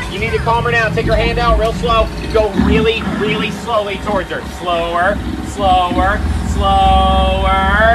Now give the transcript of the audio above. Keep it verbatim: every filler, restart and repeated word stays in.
You need to calm her down. Take her hand out real slow. Go really, really slowly towards her. Slower, slower, slower.